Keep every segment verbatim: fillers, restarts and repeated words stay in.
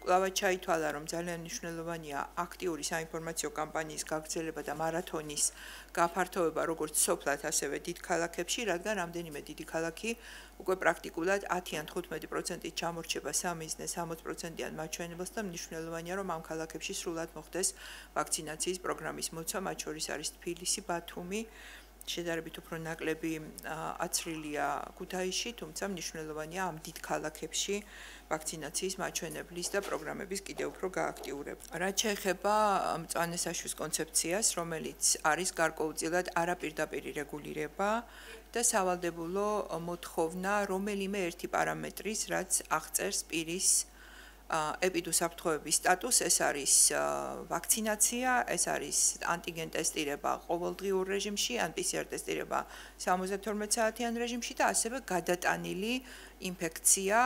კვლავად ჩაითვალა, რომ ძალიან მნიშვნელოვანია აქტიური საინფორმაციო კამპანიის გაგრძელება და მარათონის გაფართოება როგორც სოფლად, ასევე დიდ ქალაქებში, რადგან რამდენიმე დიდი ქალაქი უკვე პრაქტიკულად ათი ან თხუთმეტი პროცენტით ჩამორჩება სამიზნეს ორმოცდაათი პროცენტიან მაჩვენებელს და მნიშვნელოვანია, რომ ამ ქალაქებში სრულად მოხდეს ვაქცინაციის პროგრამის მოცვა, მათ შორის არის თბილისი, ბათუმი, შედარებით უფრო ნაკლები აცრილია ქუთაისში, თუმცა მნიშვნელოვანია ამ დიდ ქალაქებში ვაქცინაციის მაჩვენებლის და პროგრამების კიდევ უფრო გააქტიურება. რაც შეეხება მწვანე საშუის კონცეფციას, რომელიც არის გარკვეულწილად არაპირდაპირი რეგულირება და სავალდებულო მოთხოვნა რომელიმე ერთი პარამეტრის, რაც აღწერს პირის ეპიდუსაფრთხოების სტატუსს, ეს არის ვაქცინაცია, ეს არის ანტიგენ ტესტირება ყოველდღიურ რეჟიმში, ან პი სი არ ტესტირება სამოცდათორმეტ საათიან რეჟიმში და ასევე გადატანილი ინფექცია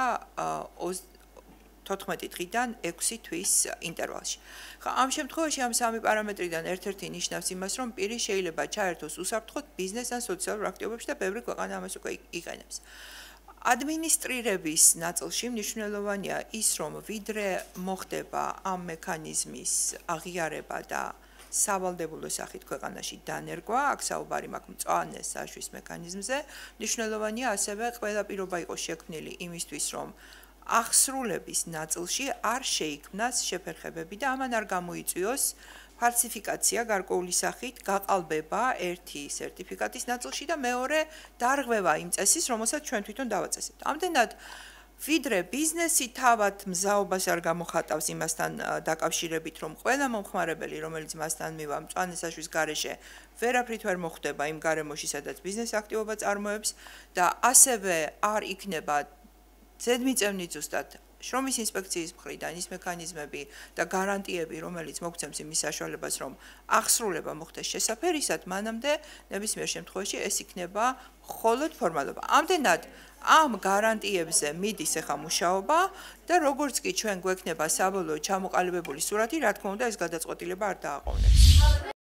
თოთხმეტი დღიდან ექვსი თვის ინტერვალში. ამ შემთხვევაში ამ სამი პარამეტრიდან ერთ-ერთი ნიშნავს იმას, რომ პირი შეიძლება ჩაერთოს უსაფრთხოდ ბიზნეს ან სოციალურ აქტივობებში და ბევრი ქვეყანა ამას უკვე იყენებს. ადმინისტრირების ნაწილში მნიშვნელოვანია ის, რომ ვიდრე მოხდება ამ მექანიზმის აღიარება და სავალდებულო სახით ქვეყანაში დანერგვა, აქ საუბარი მაქვს მწვანე საშუის მექანიზმზე, მნიშვნელოვანია ასევე ყველა პირობა იყოს შექმნილი იმისთვის, რომ აღსრულების ნაწილში არ შეიქმნას შეფერხებები და ამან არ გამოიწვიოს ფალსიფიკაცია გარკვეული სახით, გაყალბება ერთი სერტიფიკატის ნაწილში და მეორე დარღვევა იმ წესის, რომელსაც ჩვენ თვითონ დავაწესებთ. ამდენად ვიდრე ბიზნესი თავად მზაობას არ გამოხატავს იმასთან დაკავშირებით, რომ ყველა მომხმარებელი, რომელიც მასთან მივა მწვანე საშუის გარეშე, ვერაფრით ვერ მოხვდება იმ გარემოში, სადაც ბიზნეს აქტივობა წარმოებს და ასევე არ იქნება ზედმიწევნით ზუსტად შრომის ინსპექციის მხრიდან ის მექანიზმები და გარანტიები, რომელიც მოგცემს იმის საშუალებას, რომ აღსრულება მოხდეს შესაფერისად, მანამდე ნებისმიერ შემთხვევაში ეს იქნება მხოლოდ ფორმალობა. ამდენად ამ გარანტიებზე მიდის ახლა მუშაობა და როგორც კი ჩვენ გვექნება საბოლოო ჩამოყალიბებული სურათი, რა თქმა უნდა, ეს გადაწყვეტილება არ დააყოვნებს.